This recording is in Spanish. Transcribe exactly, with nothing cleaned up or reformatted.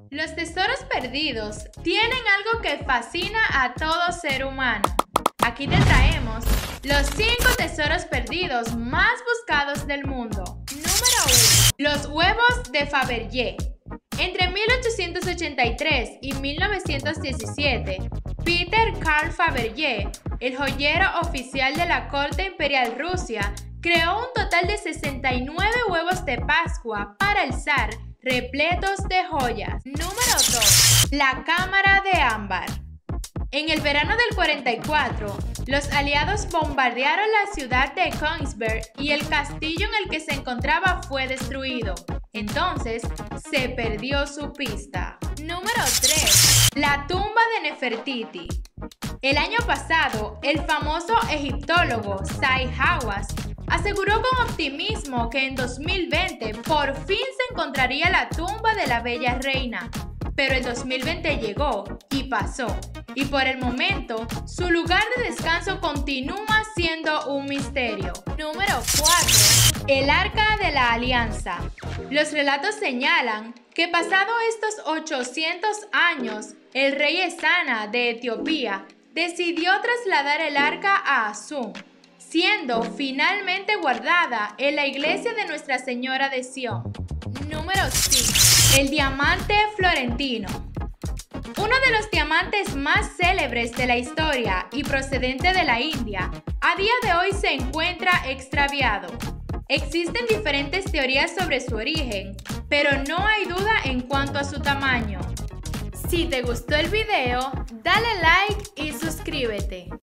Los tesoros perdidos tienen algo que fascina a todo ser humano. Aquí te traemos los cinco tesoros perdidos más buscados del mundo. Número uno. Los huevos de Fabergé. Entre mil ochocientos ochenta y tres y mil novecientos diecisiete, Peter Carl Fabergé, el joyero oficial de la corte imperial Rusia, creó un total de sesenta y nueve huevos de Pascua para el zar, repletos de joyas. Número dos. La cámara de ámbar. En el verano del cuarenta y cuatro, los aliados bombardearon la ciudad de Königsberg y el castillo en el que se encontraba fue destruido. Entonces, se perdió su pista. Número tres. La tumba de Nefertiti. El año pasado, el famoso egiptólogo Zahi Hawass aseguró con optimismo que en dos mil veinte por fin se encontraría la tumba de la bella reina. Pero el dos mil veinte llegó y pasó, y por el momento, su lugar de descanso continúa siendo un misterio. Número cuatro. El Arca de la Alianza. Los relatos señalan que pasado estos ochocientos años, el rey Ezana de Etiopía decidió trasladar el arca a Asum, siendo finalmente guardada en la iglesia de Nuestra Señora de Sion. Número cinco. El diamante florentino. Uno de los diamantes más célebres de la historia y procedente de la India, a día de hoy se encuentra extraviado. Existen diferentes teorías sobre su origen, pero no hay duda en cuanto a su tamaño. Si te gustó el video, dale like y suscríbete.